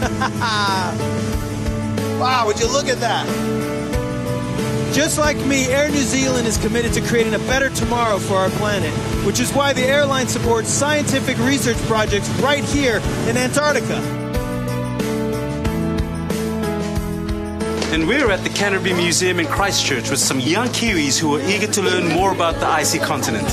Wow, would you look at that? Just like me, Air New Zealand is committed to creating a better tomorrow for our planet, which is why the airline supports scientific research projects right here in Antarctica. And we're at the Canterbury Museum in Christchurch with some young Kiwis who are eager to learn more about the icy continent.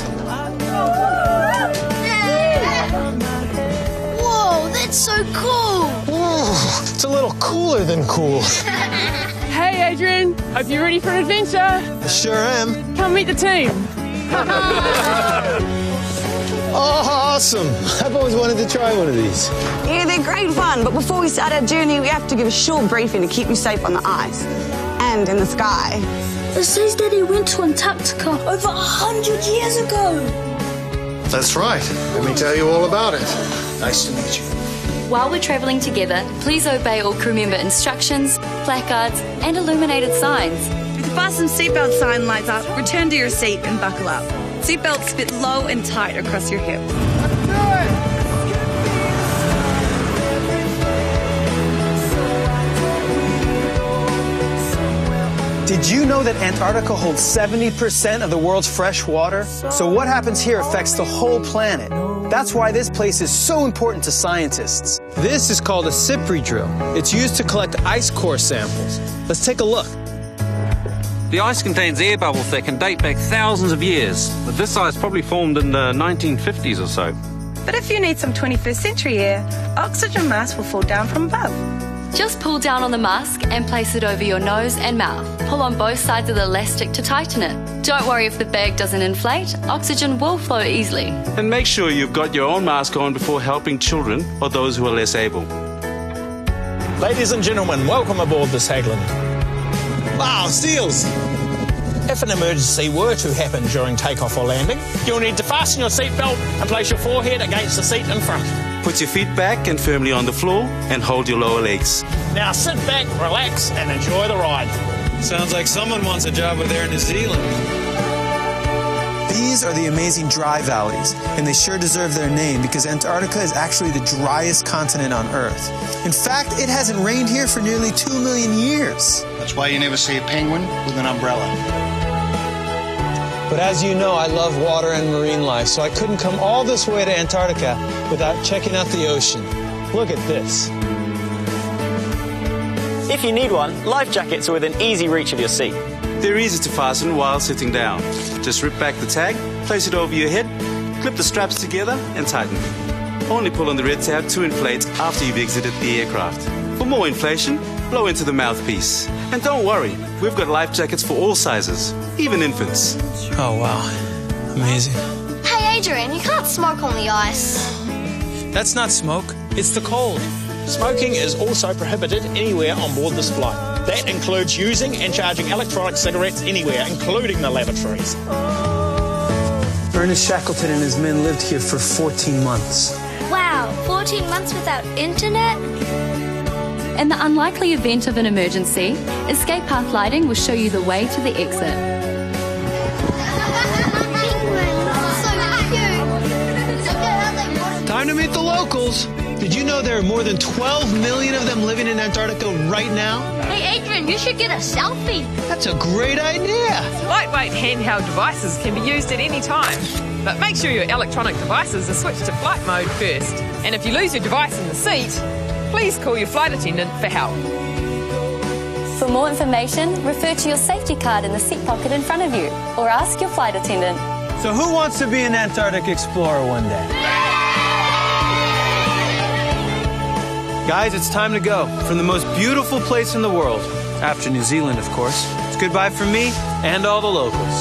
Whoa, that's so cool! Whoa, it's a little cooler than cool. Hey, Adrian. Hope you're ready for an adventure. I sure am. Come meet the team. Oh, awesome. I've always wanted to try one of these. Yeah, they're great fun, but before we start our journey, we have to give a short briefing to keep you safe on the ice and in the sky. It says Daddy went to Antarctica over 100 years ago. That's right. Let me tell you all about it. Nice to meet you. While we're travelling together, please obey all crew member instructions, placards and illuminated signs. If the fasten seatbelt sign lights up, return to your seat and buckle up. Seatbelts fit low and tight across your hips. Did you know that Antarctica holds 70% of the world's fresh water? So what happens here affects the whole planet. That's why this place is so important to scientists. This is called a SIPRI drill. It's used to collect ice core samples. Let's take a look. The ice contains air bubbles that can date back thousands of years, but this ice probably formed in the 1950s or so. But if you need some 21st century air, oxygen masks will fall down from above. Just pull down on the mask and place it over your nose and mouth. Pull on both sides of the elastic to tighten it. Don't worry if the bag doesn't inflate, oxygen will flow easily. And make sure you've got your own mask on before helping children or those who are less able. Ladies and gentlemen, welcome aboard this Haglund. Wow, seals! If an emergency were to happen during takeoff or landing, you'll need to fasten your seatbelt and place your forehead against the seat in front. Put your feet back and firmly on the floor and hold your lower legs. Now sit back, relax and enjoy the ride. Sounds like someone wants a job with Air New Zealand. These are the amazing dry valleys, and they sure deserve their name because Antarctica is actually the driest continent on Earth. In fact, it hasn't rained here for nearly 2 million years. That's why you never see a penguin with an umbrella. But as you know, I love water and marine life, so I couldn't come all this way to Antarctica without checking out the ocean. Look at this. If you need one, life jackets are within easy reach of your seat. They're easy to fasten while sitting down. Just rip back the tag, place it over your head, clip the straps together and tighten. Only pull on the red tab to inflate after you've exited the aircraft. For more inflation, blow into the mouthpiece. And don't worry, we've got life jackets for all sizes, even infants. Oh, wow. Amazing. Hey, Adrian, you can't smoke on the ice. That's not smoke. It's the cold. Smoking is also prohibited anywhere on board this flight. That includes using and charging electronic cigarettes anywhere, including the lavatories. Ernest Shackleton and his men lived here for 14 months. Wow, 14 months without internet? In the unlikely event of an emergency, escape path lighting will show you the way to the exit. Time to meet the locals. Did you know there are more than 12 million of them living in Antarctica right now? Hey, Adrian, you should get a selfie. That's a great idea. Lightweight handheld devices can be used at any time. But make sure your electronic devices are switched to flight mode first. And if you lose your device in the seat, please call your flight attendant for help. For more information, refer to your safety card in the seat pocket in front of you, or ask your flight attendant. So who wants to be an Antarctic explorer one day? Guys, it's time to go from the most beautiful place in the world, after New Zealand, of course. It's goodbye from me and all the locals.